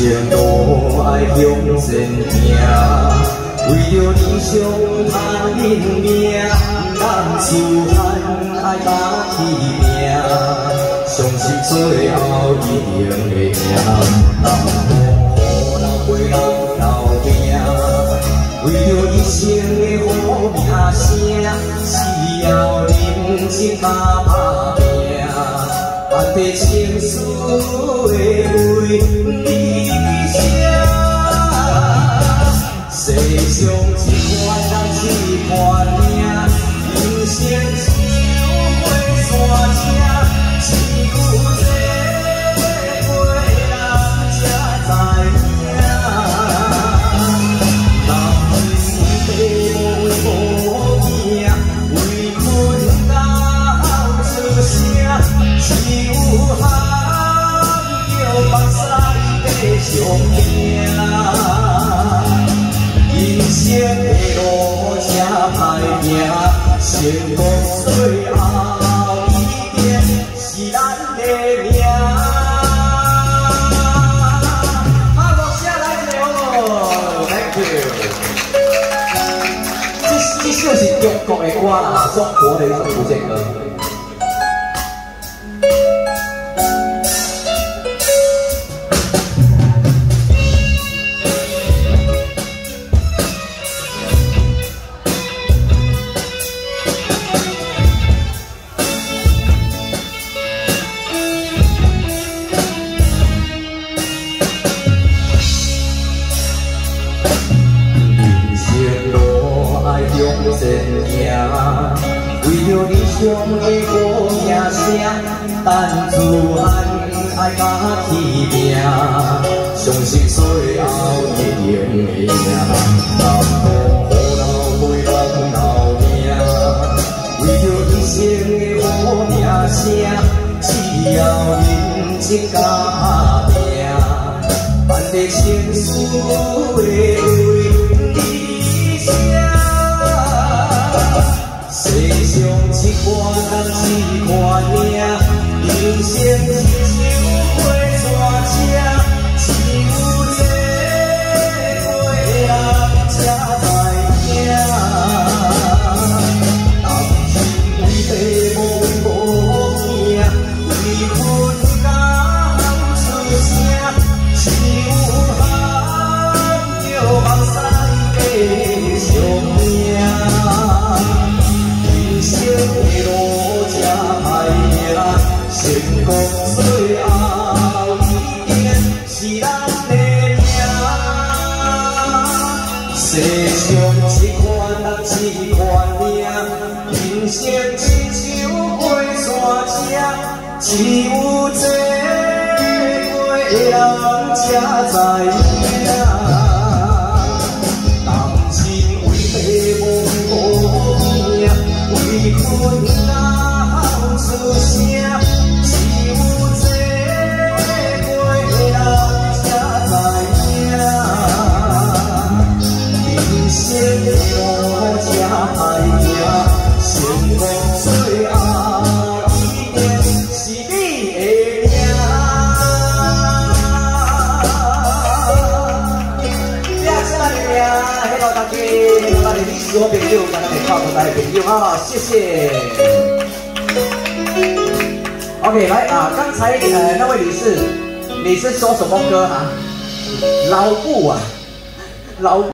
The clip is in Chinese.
生路爱向前行，为着理想赚人命，咱自汉爱打起命，相信最后一定会赢。南无好人为人斗拼，为着一生的好名声，只要认真甲打拼，办得情事会为理想。世上一款人一款命，人生亲像过山车，只有这过人才知影。人为爸无命，为困到出声，只有喊叫目屎在上命。人生的路真歹行，成功最后一定是咱的命。好，落下来一个 ，Thank you。这首是中国的歌啦，中国的一首福建歌。向前行，为着理想的好名声，但自汉爱甲起命，相信最后一定会赢。南无好人为人斗拼，为着一生的好名声，只要认真甲打拼，办得情事会为理想。世上一款人一款命，人生亲像过山车，只有这过人才知影。担心为爸无命，为困到出声，只有喊叫目屎在上命。人生的路真歹行，成功最后一定是咱的命。世上一款人一款命，人生亲像过山车，只有这过人才知影。为困到出声，只有这过人才知影。人生的路真歹行，成功最后一定是你的命。谢谢大家，希望大家咱的历史好朋友，咱的靠过来的朋友哈，谢谢。OK， 来啊，刚才那位女士，你是说什么歌啊？老布啊，老布。